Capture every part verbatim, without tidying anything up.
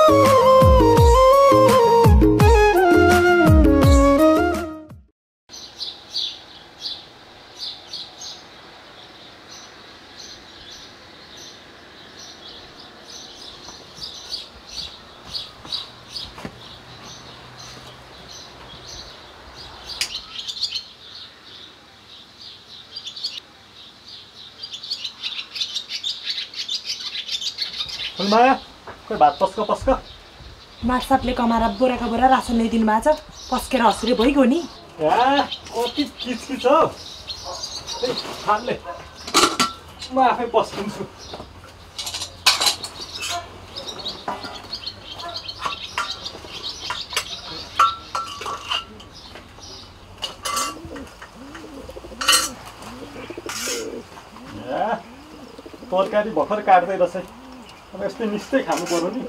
माया कोही भात पस्क पस्क मार्सापले कमारा बोराका बोरा रासन ल्याइदिनु भएको छ पस्केर हस्रे भइगयो नि या कति किचकिच हो ए थाल्ले म आफै पस्किन्छु या तरकारी भर्खर काट्दै रहेछ अब यस्तै निश्चय खानु पर्यो नि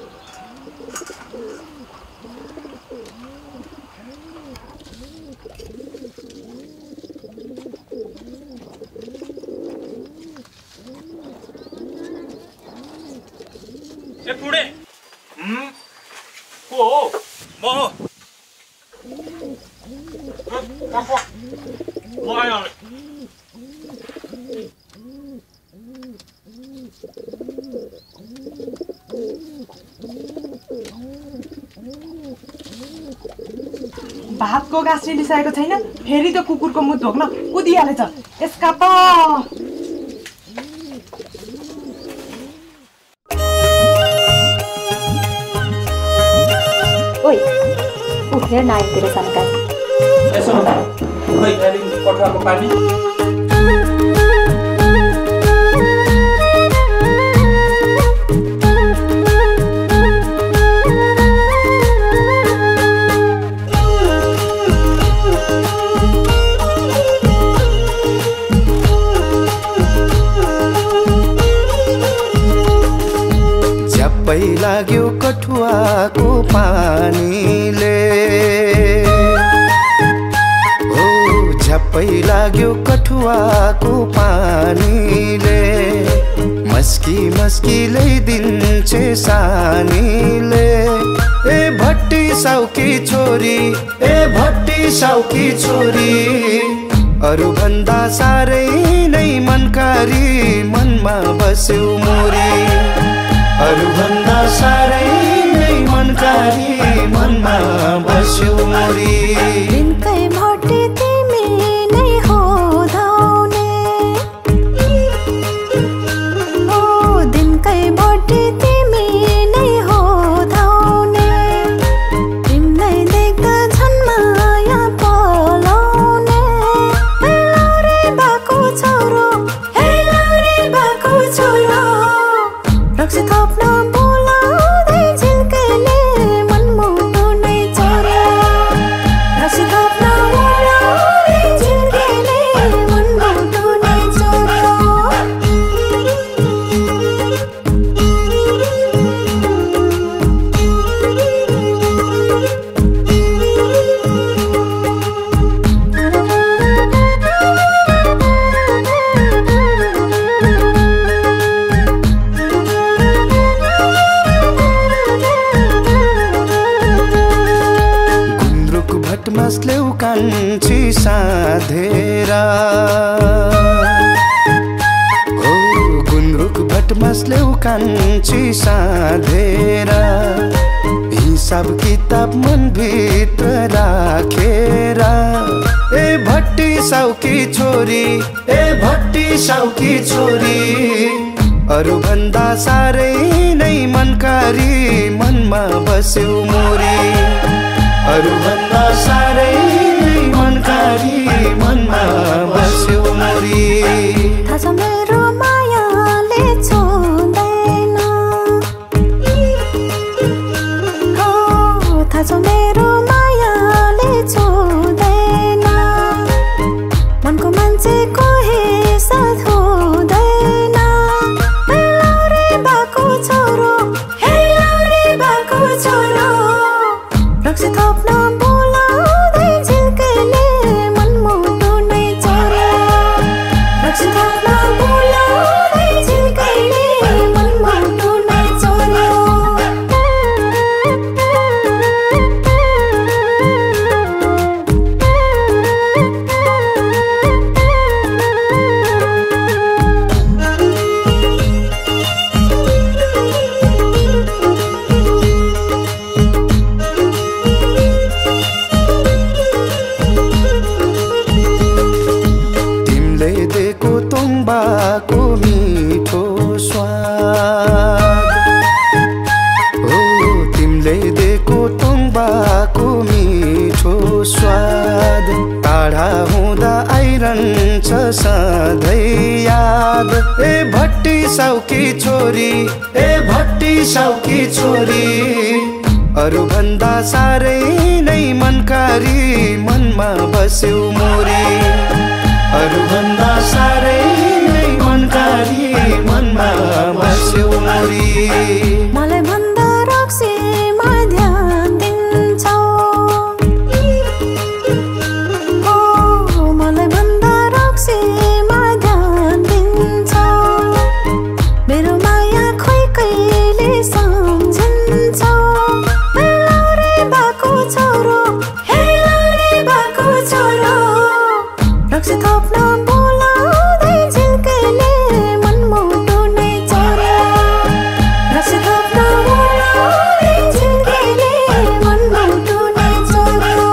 ए पुडे हम को हो म हो म आयो भातको गाँस लिसाएको छैन फेरि त कुकुरको मुख ढोक्न कुदिहालेछ यसका त ओइ उठेर नाइतिर सन्का यसो खै फेरि कोठाको पानी लाग्यो कठुवाको पानीले हो झप्पै लाग्यो कठुवाको पानीले मस्की मस्की ल्याइदिन्छे सानीले ए भट्टी साउकी छोरी ए भट्टी साउकी छोरी अरु भन्दा साह्रै नै मनकारी मनमा बस्यो मोरी अरु भन्दा साह्रै नै मनकारी मनमा बस्यो मोरी दिनकै भट्टी तिमी नै हो धाउने ओ दिनकै भट्टी तिमी नै हो धाउने तिमीलाई देख्दा झन् माया पलाउने हे लौरे बाको छोरो हे लौरे बाको छोरो रक्सी थप्न बोलाउँदै झिल्केले मनमुटु नै चोर्यो रक्सी थप्न बोलाउँदै झिल्केले मनमुटु नै चोर्यो मस्लेउ कान्छी साधेरा हो गुन्द्रुक भट मस्लेउ कान्छी साधेरा हिसाब किताब मन भित्र राखेरा ए भट्टी साउकी छोरी ए भट्टी साउकी छोरी अरु भन्दा साह्रै नै मनकारी मनमा बस्यो मोरी अरु भन्दा साह्रै नै मनकारी मनमा बस्यो मोरी थाहा छ मेरो मायाले छोड्दैन हो थाहा छ मेरो मायाले छोड्दैन मनको मान्छेको हेसाथ हुँदैन हे लौरे बाको छोरो हे लौरे बाको छोरो सधैँ याद। ए भट्टी साउकी छोरी, ए भट्टी साउकी छोरी, अरू भन्दा साह्रै नै मनकारी मनमा बस्यौ मोरी। अरू भन्दा साह्रै नै मनकारी मनमा बस्यौ मोरी। मलाई भन्दा रक्सीमा ध्यान दिन्छौ, हो मलाई भन्दा रक्सीमा ध्यान दिन्छौ। मेरो माया खोइ कहिले सम्झन्छौ। हे लौरे बाको छोरो, हे लौरे बाको छोरो, रक्सी थप्न बोलाउँदै झिल्केले मनमुटु नै चोर्यो। रक्सी थप्न बोलाउँदै झिल्केले मनमुटु नै चोर्यो।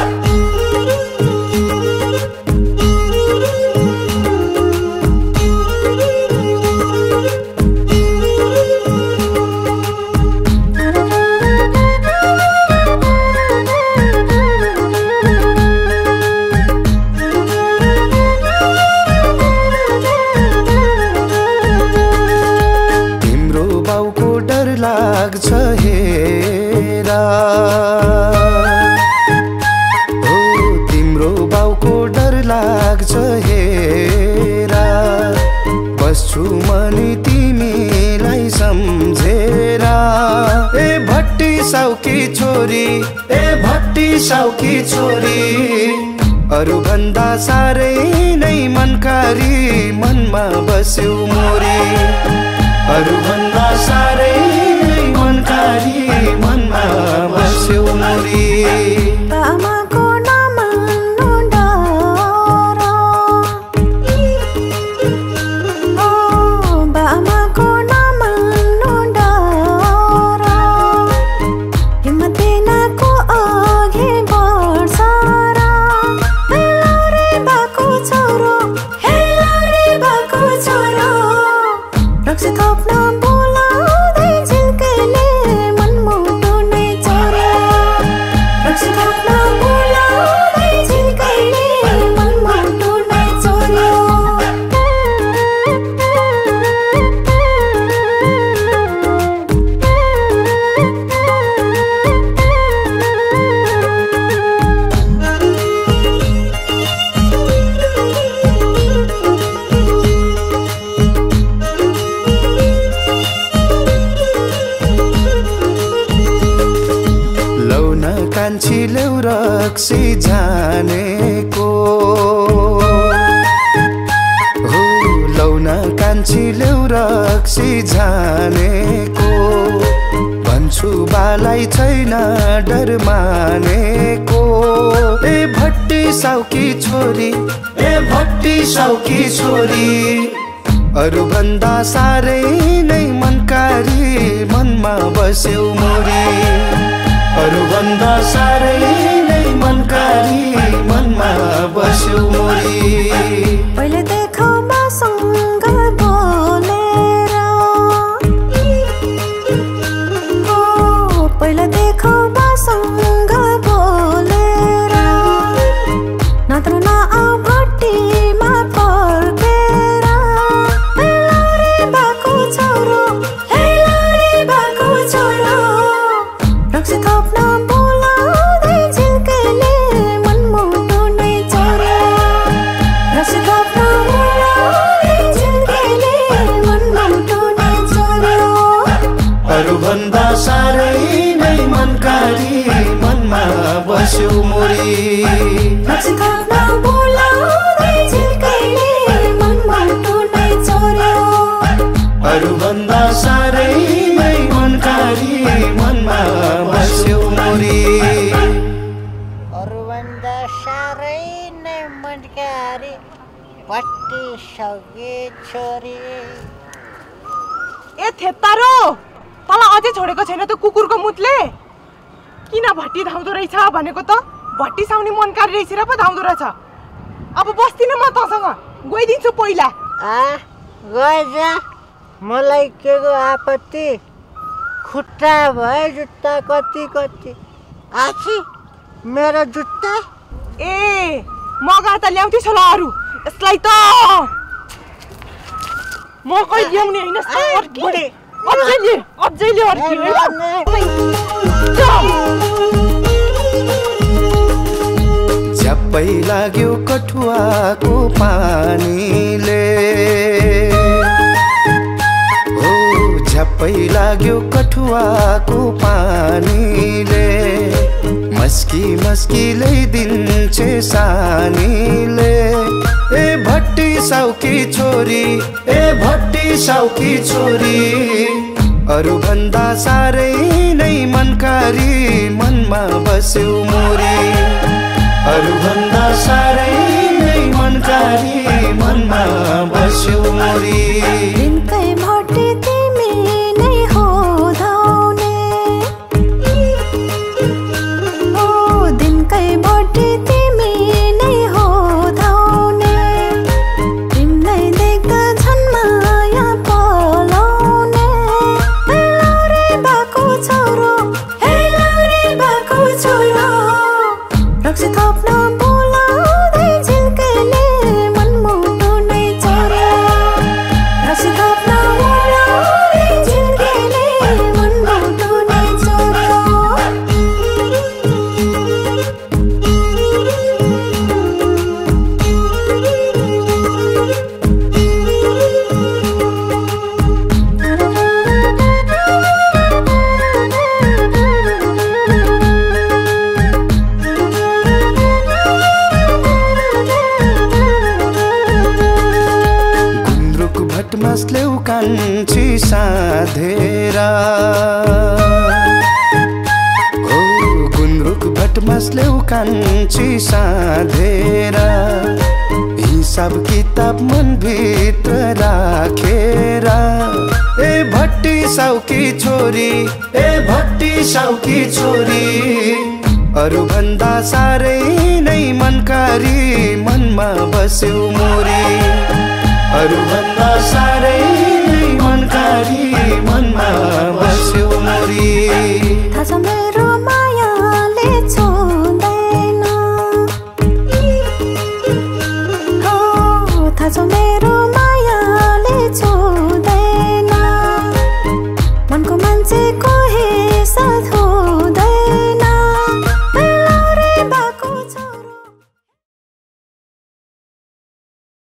तिम्रो बाउको डर लाग्छ हेरा, हो तिम्रो बाउको डर लाग्छ हेरा। बस्छु मनी तिमीलाई सम्झेर। ए भट्टी साउकी छोरी, ए भट्टी साउकी छोरी, अरू भन्दा साह्रै नै मनकारी मनमा बस्यौ मोरी। अरू भन्दा साह्रै नै मनकारी मनमा बस्यौ मोरी। बामाको नमान्नु डर, ओ बामाको नमान्नु डर। हिम्मत दिनको अघि बढ्छ र। हे लौरे बाको छोरो, हे लौरे बाको छोरो, रक्सी थप्न बोलाउँदै झिल्केले मनमुटु नै चोर्यो। रक्सी थप्न बोलाउँदै झिल्केले मनमुटु नै चोर्यो। लौन कान्छी ल्याउ रक्सी जानेको, हो लौन कान्छी ल्याउ रक्सी जानेको। भन्छु बालाई छैन डर मानेको। ए भट्टी साउकी छोरी, ए भट्टी साउकी छोरी, अरू भन्दा साह्रै नै मनकारी मनमा बस्यौ मोरी। अरू भन्दा साह्रै नै मनकारी मनमा बस्यौ मोरी। पहिले देखौ मसँग बोलेर, हो पहिले देखौ मसँग बोलेर। नत्र नआऊ भट्टीमा फर्केर। हे लौरे बाको छोरो, हे लौरे बाको छोरो, रक्सी थप्न बोलाउँदै झिल्केले मनमुटु नै चोर्यो। रक्सी थप्न बोलाउँदै झिल्केले मनमुटु नै चोर्यो। अरू भन्दा साह्रै नै मनकारी मनमा बस्यौ मोरी। रक्सी थप्न बोलाउँदै झिल्केले मनमुटु नै चोर्यो। अरू भन्दा साह्रै नै मनकारी मनमा बस्यौ मोरी। अरूभन्दा साह्रै नै मनकारी भट्टी साउकी छोरी। ए थेत्तारो, तँलाई अझै छोडेको छैन त कुकुरको मुतले। किन भट्टी धाउँदो रहेछ भनेको त भट्टी साउने मनकारी रहेछ र पो धाउँदो रहेछ। अब बस्दिनँ म तँसँग, गइदिन्छु पहिला। आ गएजा, मलाई के को आपत्ति। खुट्टा भए जुत्ता कति कति। आछि मेरो जुत्ता। ए मगा त ल्याउँथेछ होला अरू, यसलाई त म कहिले ल्याउने हैन अर्की अझैले अझैले अर्की झ्याप्पै लाग्यो कठुवाको पानीले हो झ्याप्पै लाग्यो कठुवाको पानीले मस्की मस्की ल्याइदिन्छे सानीले ए भट्टी साउकी छोरी ए भट्टी साउकी छोरी अरु भन्दा साह्रै नै मनकारी मनमा बस्यो मोरी अरु भन्दा साह्रै नै मनकारी मनमा बस्यो मोरी दिनकै भट्टी तिमी नै हो धाउने ओ दिनकै भट्टी तिमी नै हो धाउने तिमीलाई देख्दा झन् माया पलाउने हे लौरे बाको छोरो हे लौरे बाको छोरो रक्सी थप्न बोलाउँदै झिल्केले मनमुटु नै चोर्यो रक्सी थप्न बोलाउँदै झिल्केले मनमुटु नै चोर्यो गुन्द्रुक भटमासले कान्छी साधेरा हो गुन्द्रुक भटमासले कान्छी साधेरा हिसाब किताब मनभित्र राखेर ए भट्टी साउकी छोरी ए भट्टी साउकी छोरी अरु भन्दा साह्रै नै मनकारी मनमा बस्यो मोरी अरु भन्दा साह्रै नै मनकारी मनमा बस्यो मोरी थाहा छ मेरो